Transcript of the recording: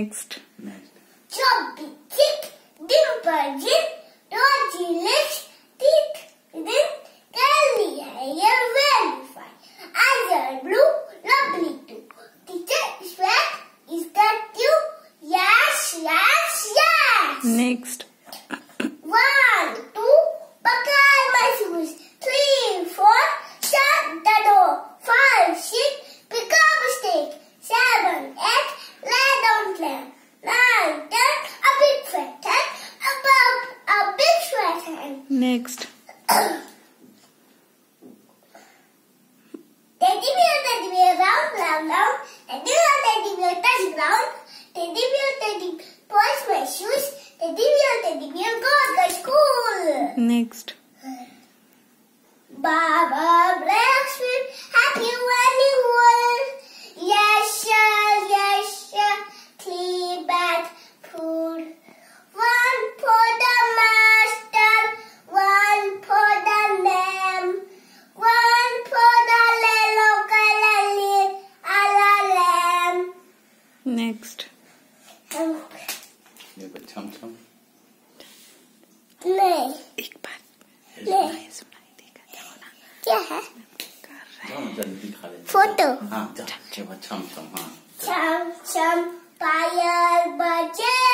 Next. Chubby chick, dimple chin, rosy lips, teeth within, curly hair, very fine. Eyes are blue, lovely too. Teacher, sweat, is that you? Yes, yes, yes. Next. 1, 2, buckle my shoes. 3, 4, shut the door. 5, 6, pick up a stick. 7, 8, lay down clam. 9, 10, a big fat hand. Above a big fat hand. Next. Teddy bear, round, round, round. Teddy bear, touch ground. Teddy bear, polish my shoes. Teddy bear, go to school. Next. Baba Black Sweet, happy annual. Yes, sir, yes, sir. Clean back food. 1 for the master, 1 for the lamb, 1 for the little color lamb. Next. ये बच्चा हम नहीं एक बार सुनाई देगा क्या है जल्दी खा ले फोटो हाँ चम चम हाँ चम चम पायल बजे